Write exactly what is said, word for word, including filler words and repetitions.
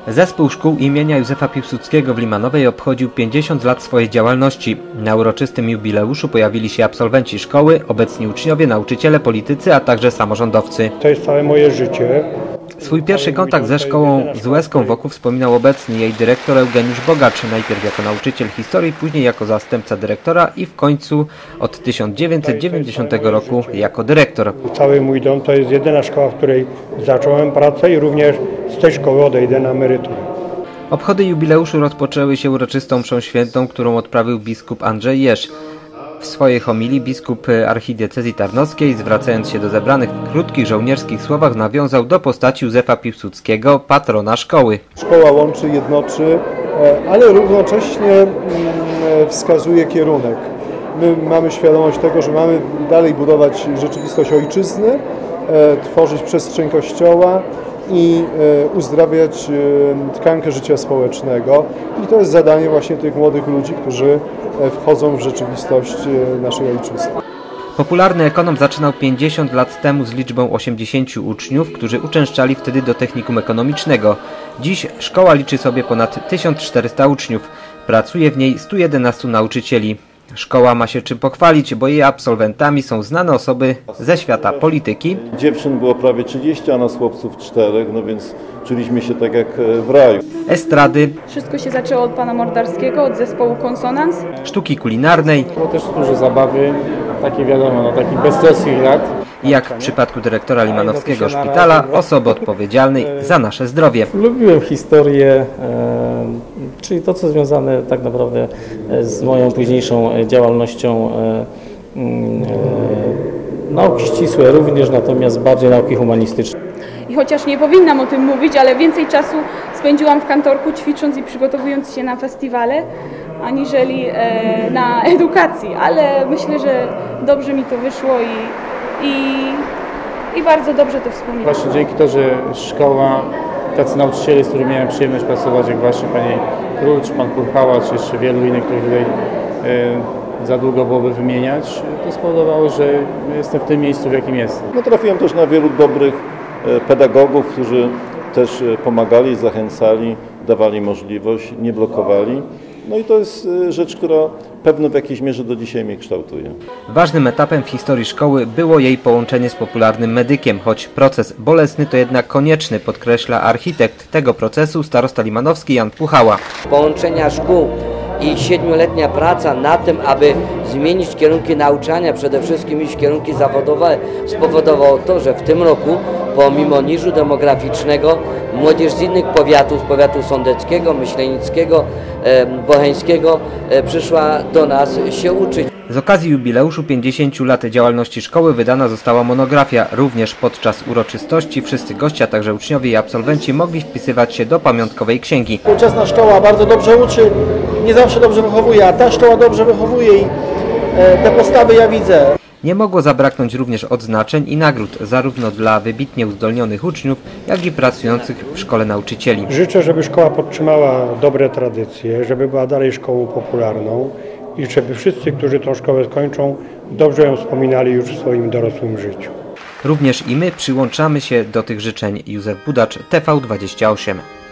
Zespół szkół imienia Józefa Piłsudskiego w Limanowej obchodził pięćdziesiąt lat swojej działalności. Na uroczystym jubileuszu pojawili się absolwenci szkoły, obecni uczniowie, nauczyciele, politycy, a także samorządowcy. To jest całe moje życie. Swój pierwszy kontakt ze szkołą z Łezką wokół wspominał obecny jej dyrektor Eugeniusz Bogacz, najpierw jako nauczyciel historii, później jako zastępca dyrektora i w końcu od tysiąc dziewięćset dziewięćdziesiątego roku jako dyrektor. Cały mój dom to jest jedyna szkoła, w której zacząłem pracę i również z tej szkoły odejdę na emeryturę. Obchody jubileuszu rozpoczęły się uroczystą mszą świętą, którą odprawił biskup Andrzej Jeż. W swojej homilii biskup archidiecezji tarnowskiej, zwracając się do zebranych w krótkich żołnierskich słowach, nawiązał do postaci Józefa Piłsudskiego, patrona szkoły. Szkoła łączy, jednoczy, ale równocześnie wskazuje kierunek. My mamy świadomość tego, że mamy dalej budować rzeczywistość ojczyzny, tworzyć przestrzeń Kościoła i uzdrawiać tkankę życia społecznego. I to jest zadanie właśnie tych młodych ludzi, którzy wchodzą w rzeczywistość naszej ojczyzny. Popularny ekonom zaczynał pięćdziesiąt lat temu z liczbą osiemdziesięciu uczniów, którzy uczęszczali wtedy do technikum ekonomicznego. Dziś szkoła liczy sobie ponad tysiąc czterysta uczniów. Pracuje w niej stu jedenastu nauczycieli. Szkoła ma się czym pochwalić, bo jej absolwentami są znane osoby ze świata polityki. Dziewczyn było prawie trzydzieści, a nas chłopców czterech, no więc czuliśmy się tak jak w raju. Estrady. Wszystko się zaczęło od pana Mordarskiego, od zespołu Konsonans. Sztuki kulinarnej. Było też dużo zabawy, takie wiadomo, no takich beztroskich lat. I jak w przypadku dyrektora Limanowskiego Szpitala, osoby odpowiedzialnej za nasze zdrowie. Lubiłem historię, e, czyli to, co związane tak naprawdę z moją późniejszą działalnością. E, e, nauki ścisłe również, natomiast bardziej nauki humanistyczne. I chociaż nie powinnam o tym mówić, ale więcej czasu spędziłam w kantorku, ćwicząc i przygotowując się na festiwale, aniżeli e, na edukacji. Ale myślę, że dobrze mi to wyszło i I, i bardzo dobrze to wspominam. Właśnie dzięki to, że szkoła, tacy nauczyciele, z którymi miałem przyjemność pracować, jak właśnie pani Krucz, pan Kurchała, czy jeszcze wielu innych, których tutaj e, za długo byłoby wymieniać, to spowodowało, że jestem w tym miejscu, w jakim jestem. No, trafiłem też na wielu dobrych e, pedagogów, którzy też pomagali, zachęcali, dawali możliwość, nie blokowali. No i to jest rzecz, która pewno w jakiejś mierze do dzisiaj mnie kształtuje. Ważnym etapem w historii szkoły było jej połączenie z popularnym medykiem, choć proces bolesny to jednak konieczny, podkreśla architekt tego procesu, starosta limanowski Jan Puchała. Połączenia szkół i siedmioletnia praca na tym, aby zmienić kierunki nauczania, przede wszystkim iść w kierunki zawodowe, spowodowało to, że w tym roku, pomimo niżu demograficznego, młodzież z innych powiatów, z powiatu sądeckiego, myślenickiego, e, bocheńskiego e, przyszła do nas się uczyć. Z okazji jubileuszu pięćdziesięciu lat działalności szkoły wydana została monografia. Również podczas uroczystości wszyscy goście, a także uczniowie i absolwenci mogli wpisywać się do pamiątkowej księgi. Współczesna szkoła bardzo dobrze uczy, nie zawsze dobrze wychowuje, a ta szkoła dobrze wychowuje i e, te postawy ja widzę. Nie mogło zabraknąć również odznaczeń i nagród, zarówno dla wybitnie uzdolnionych uczniów, jak i pracujących w szkole nauczycieli. Życzę, żeby szkoła podtrzymała dobre tradycje, żeby była dalej szkołą popularną i żeby wszyscy, którzy tę szkołę skończą, dobrze ją wspominali już w swoim dorosłym życiu. Również i my przyłączamy się do tych życzeń. Józef Budacz, T V dwadzieścia osiem.